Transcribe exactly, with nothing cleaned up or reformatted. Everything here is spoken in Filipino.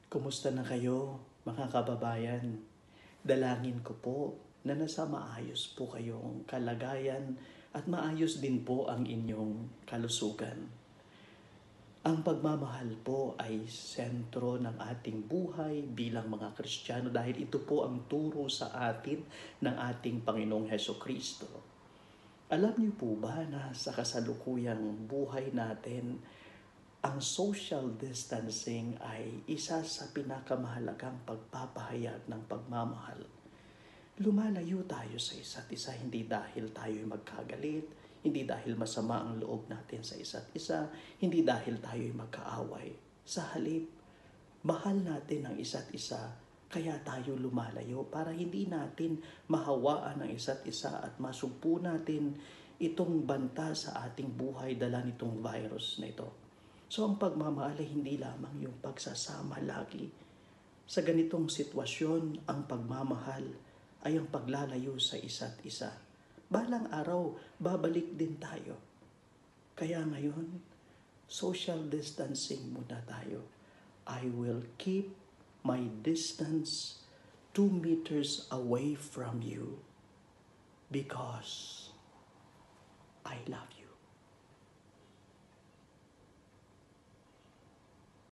Kumusta na kayo, mga kababayan? Dalangin ko po na nasa maayos po kayong kalagayan at maayos din po ang inyong kalusugan. Ang pagmamahal po ay sentro ng ating buhay bilang mga Kristiyano dahil ito po ang turo sa atin ng ating Panginoong Hesukristo. Alam niyo po ba na sa kasalukuyang buhay natin, ang social distancing ay isa sa pinakamahalagang pagpapahayag ng pagmamahal. Lumalayo tayo sa isa't isa, hindi dahil tayo'y magkagalit, hindi dahil masama ang loob natin sa isa't isa, hindi dahil tayo'y magkaaway. Sa halip, mahal natin ang isa't isa, kaya tayo lumalayo para hindi natin mahawaan ang isa't isa at masugpo natin itong banta sa ating buhay dala nitong virus na ito. So ang pagmamahal ay hindi lamang yung pagsasama lagi. Sa ganitong sitwasyon, ang pagmamahal ay ang paglalayo sa isa't isa. Balang araw, babalik din tayo. Kaya ngayon, social distancing muna tayo. I will keep my distance two meters away from you because I love you.